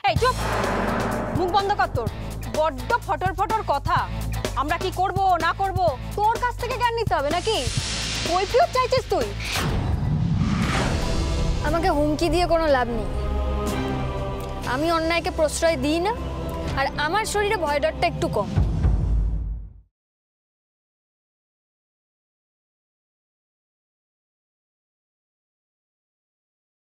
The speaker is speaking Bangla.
এই চুপ, মুখ বন্ধ কর তোর। বড্ড ফটর ফটর কথা। আমরা কি করব না করব তোর কাছ থেকে জ্ঞান নিতে হবে নাকি? কৈফিয়ত চাইছিস তুই? আমাকে হুমকি দিয়ে কোনো লাভ নেই। আমি অন্যায়কে প্রশ্রয় দিই না, আর আমার শরীরে ভয় ডরটা একটু কম।